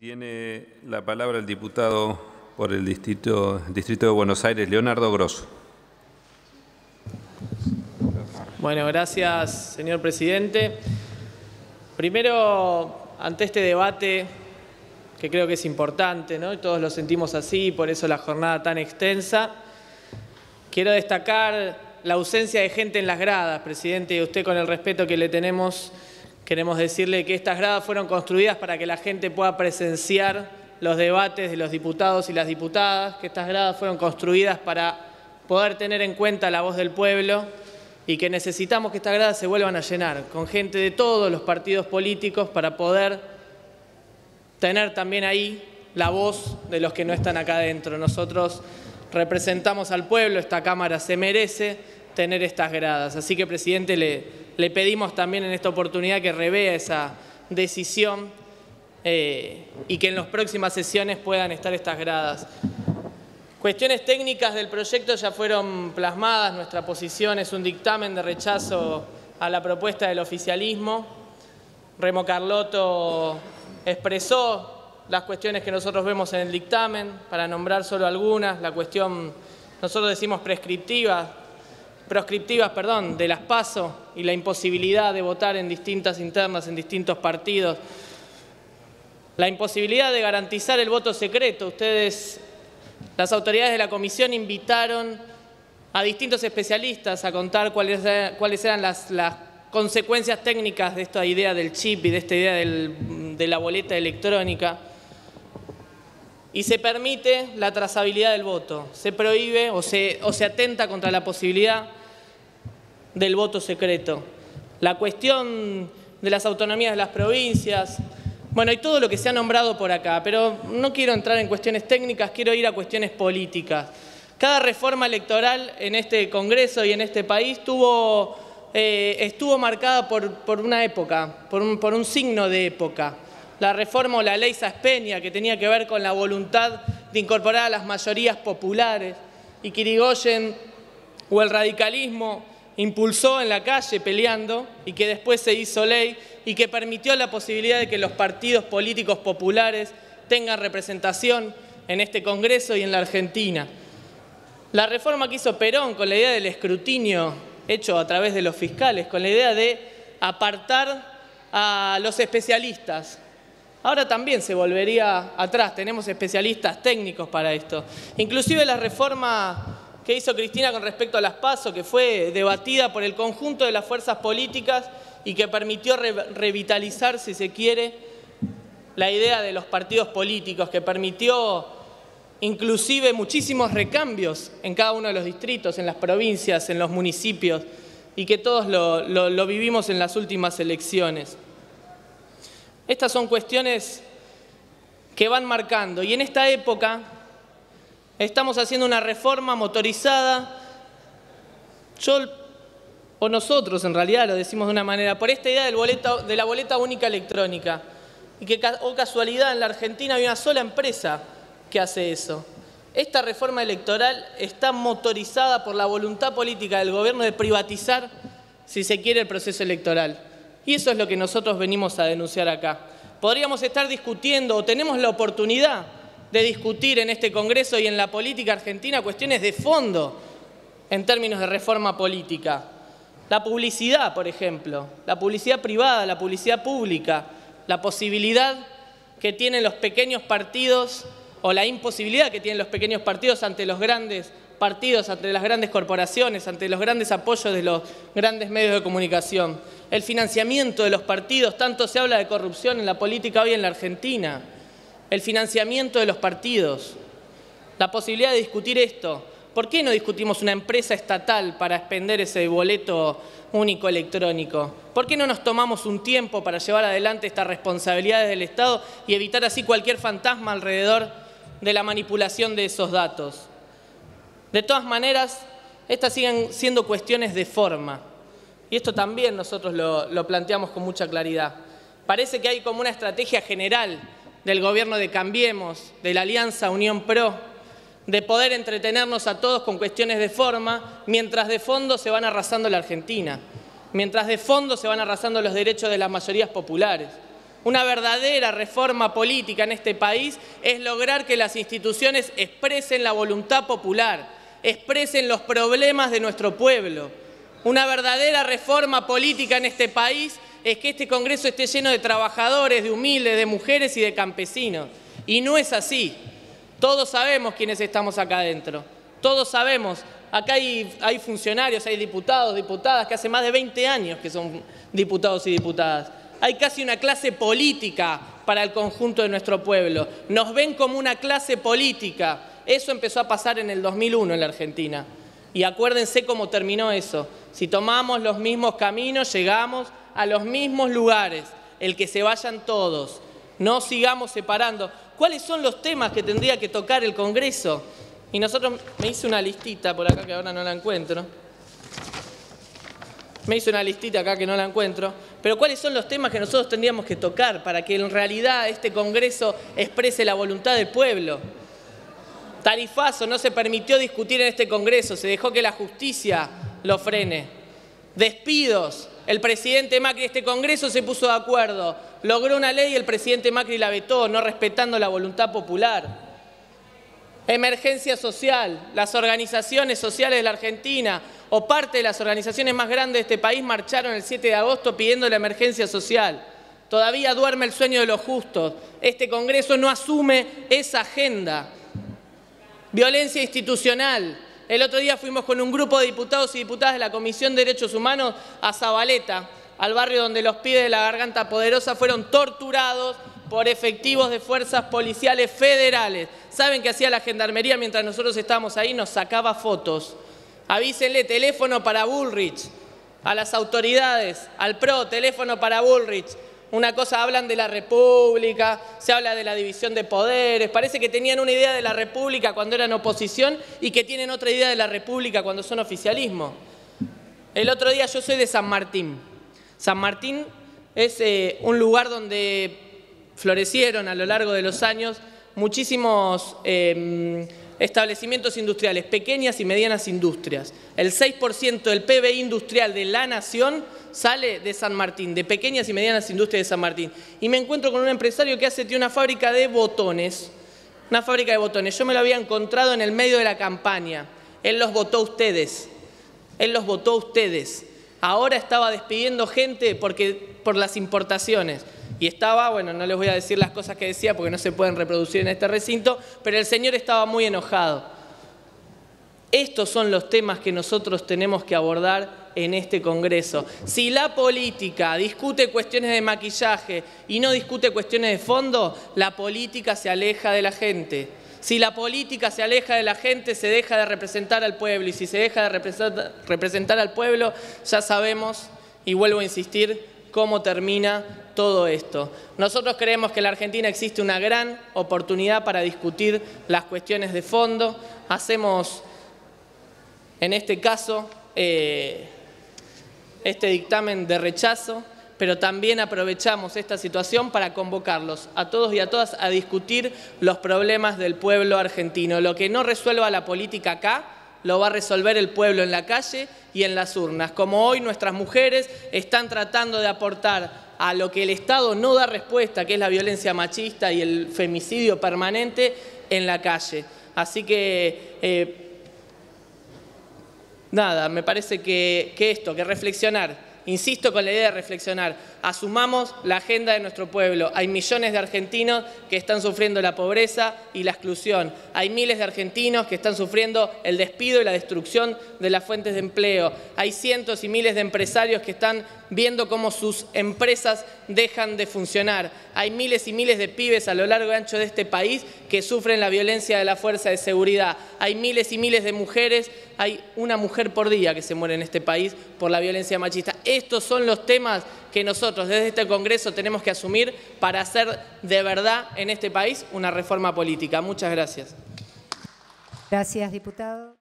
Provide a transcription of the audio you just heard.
Tiene la palabra el diputado por el Distrito de Buenos Aires, Leonardo Grosso. Bueno, gracias, señor presidente. Primero, ante este debate, que creo que es importante, ¿no? Y todos lo sentimos así, por eso la jornada tan extensa, quiero destacar la ausencia de gente en las gradas, presidente, y usted, con el respeto que le tenemos, queremos decirle que estas gradas fueron construidas para que la gente pueda presenciar los debates de los diputados y las diputadas, que estas gradas fueron construidas para poder tener en cuenta la voz del pueblo y que necesitamos que estas gradas se vuelvan a llenar con gente de todos los partidos políticos para poder tener también ahí la voz de los que no están acá adentro. Nosotros representamos al pueblo, esta Cámara se merece tener estas gradas. Así que, presidente, le pedimos también en esta oportunidad que revea esa decisión y que en las próximas sesiones puedan estar estas gradas. Cuestiones técnicas del proyecto ya fueron plasmadas. Nuestra posición es un dictamen de rechazo a la propuesta del oficialismo. Remo Carlotto expresó las cuestiones que nosotros vemos en el dictamen, para nombrar solo algunas. La cuestión, nosotros decimos proscriptivas, de las PASO y la imposibilidad de votar en distintas internas, en distintos partidos. La imposibilidad de garantizar el voto secreto. Ustedes, las autoridades de la comisión, invitaron a distintos especialistas a contar cuáles eran las consecuencias técnicas de esta idea del chip y de esta idea de la boleta electrónica. Y se permite la trazabilidad del voto. Se prohíbe o se atenta contra la posibilidad del voto secreto. La cuestión de las autonomías de las provincias, bueno, y todo lo que se ha nombrado por acá, pero no quiero entrar en cuestiones técnicas, quiero ir a cuestiones políticas. Cada reforma electoral en este Congreso y en este país estuvo marcada por una época, por un signo de época. La reforma o la ley Saspeña, que tenía que ver con la voluntad de incorporar a las mayorías populares, y que Irigoyen o el radicalismo impulsó en la calle peleando y que después se hizo ley y que permitió la posibilidad de que los partidos políticos populares tengan representación en este Congreso y en la Argentina. La reforma que hizo Perón con la idea del escrutinio hecho a través de los fiscales, con la idea de apartar a los especialistas. Ahora también se volvería atrás, tenemos especialistas técnicos para esto. Inclusive la reforma que hizo Cristina con respecto a las PASO, que fue debatida por el conjunto de las fuerzas políticas y que permitió revitalizar, si se quiere, la idea de los partidos políticos, que permitió inclusive muchísimos recambios en cada uno de los distritos, en las provincias, en los municipios, y que todos lo vivimos en las últimas elecciones. Estas son cuestiones que van marcando, y en esta época estamos haciendo una reforma motorizada. Nosotros en realidad lo decimos de una manera, por esta idea de la boleta única electrónica, y que, oh casualidad, en la Argentina hay una sola empresa que hace eso. Esta reforma electoral está motorizada por la voluntad política del gobierno de privatizar, si se quiere, el proceso electoral. Y eso es lo que nosotros venimos a denunciar acá. Podríamos estar discutiendo, o tenemos la oportunidad de discutir en este Congreso y en la política argentina, cuestiones de fondo en términos de reforma política. La publicidad, por ejemplo, la publicidad privada, la publicidad pública, la posibilidad que tienen los pequeños partidos o la imposibilidad que tienen los pequeños partidos ante los grandes partidos, ante las grandes corporaciones, ante los grandes apoyos de los grandes medios de comunicación. El financiamiento de los partidos, tanto se habla de corrupción en la política hoy en la Argentina. El financiamiento de los partidos, la posibilidad de discutir esto. ¿Por qué no discutimos una empresa estatal para expender ese boleto único electrónico? ¿Por qué no nos tomamos un tiempo para llevar adelante estas responsabilidades del Estado y evitar así cualquier fantasma alrededor de la manipulación de esos datos? De todas maneras, estas siguen siendo cuestiones de forma. Y esto también nosotros lo planteamos con mucha claridad. Parece que hay como una estrategia general del gobierno de Cambiemos, de la Alianza Unión Pro, de poder entretenernos a todos con cuestiones de forma, mientras de fondo se van arrasando la Argentina, mientras de fondo se van arrasando los derechos de las mayorías populares. Una verdadera reforma política en este país es lograr que las instituciones expresen la voluntad popular, expresen los problemas de nuestro pueblo. Una verdadera reforma política en este país es que este Congreso esté lleno de trabajadores, de humildes, de mujeres y de campesinos. Y no es así. Todos sabemos quiénes estamos acá adentro. Todos sabemos. Acá hay funcionarios, hay diputados, diputadas que hace más de 20 años que son diputados y diputadas. Hay casi una clase política para el conjunto de nuestro pueblo. Nos ven como una clase política. Eso empezó a pasar en el 2001 en la Argentina. Y acuérdense cómo terminó eso. Si tomamos los mismos caminos, llegamos a los mismos lugares. El que se vayan todos. No sigamos separando. ¿Cuáles son los temas que tendría que tocar el Congreso? Y nosotros, me hice una listita por acá que ahora no la encuentro. Me hice una listita acá que no la encuentro. Pero ¿cuáles son los temas que nosotros tendríamos que tocar para que en realidad este Congreso exprese la voluntad del pueblo? Tarifazo, no se permitió discutir en este Congreso, se dejó que la justicia lo frene. Despidos, el presidente Macri de este Congreso se puso de acuerdo, logró una ley y el presidente Macri la vetó, no respetando la voluntad popular. Emergencia social, las organizaciones sociales de la Argentina o parte de las organizaciones más grandes de este país marcharon el 7 de agosto pidiendo la emergencia social. Todavía duerme el sueño de los justos. Este Congreso no asume esa agenda. Violencia institucional. El otro día fuimos con un grupo de diputados y diputadas de la Comisión de Derechos Humanos a Zabaleta, al barrio donde los pibes de la Garganta Poderosa fueron torturados por efectivos de fuerzas policiales federales. ¿Saben qué hacía la Gendarmería mientras nosotros estábamos ahí? Nos sacaba fotos. Avísenle, teléfono para Bullrich, a las autoridades, al PRO, teléfono para Bullrich. Una cosa, hablan de la República, se habla de la división de poderes, parece que tenían una idea de la República cuando eran oposición y que tienen otra idea de la República cuando son oficialismo. El otro día, yo soy de San Martín. San Martín es un lugar donde florecieron a lo largo de los años muchísimos establecimientos industriales, pequeñas y medianas industrias. El 6% del PBI industrial de la nación sale de San Martín, de pequeñas y medianas industrias de San Martín. Y me encuentro con un empresario que tiene una fábrica de botones. Una fábrica de botones. Yo me lo había encontrado en el medio de la campaña. Él los votó a ustedes. Él los votó a ustedes. Ahora estaba despidiendo gente por las importaciones. Y estaba, bueno, no les voy a decir las cosas que decía porque no se pueden reproducir en este recinto, pero el señor estaba muy enojado. Estos son los temas que nosotros tenemos que abordar en este Congreso. Si la política discute cuestiones de maquillaje y no discute cuestiones de fondo, la política se aleja de la gente. Si la política se aleja de la gente, se deja de representar al pueblo. Y si se deja de representar al pueblo, ya sabemos, y vuelvo a insistir, cómo termina todo esto. Nosotros creemos que en la Argentina existe una gran oportunidad para discutir las cuestiones de fondo. Hacemos, en este caso, este dictamen de rechazo, pero también aprovechamos esta situación para convocarlos a todos y a todas a discutir los problemas del pueblo argentino. Lo que no resuelva la política acá, lo va a resolver el pueblo en la calle y en las urnas. Como hoy nuestras mujeres están tratando de aportar a lo que el Estado no da respuesta, que es la violencia machista y el femicidio permanente en la calle. Así que, nada, me parece que reflexionar. Insisto con la idea de reflexionar, asumamos la agenda de nuestro pueblo. Hay millones de argentinos que están sufriendo la pobreza y la exclusión. Hay miles de argentinos que están sufriendo el despido y la destrucción de las fuentes de empleo. Hay cientos y miles de empresarios que están viendo cómo sus empresas dejan de funcionar. Hay miles y miles de pibes a lo largo y ancho de este país que sufren la violencia de la fuerza de seguridad. Hay miles y miles de mujeres, hay una mujer por día que se muere en este país por la violencia machista. Estos son los temas que nosotros desde este Congreso tenemos que asumir para hacer de verdad en este país una reforma política. Muchas gracias. Gracias, diputado.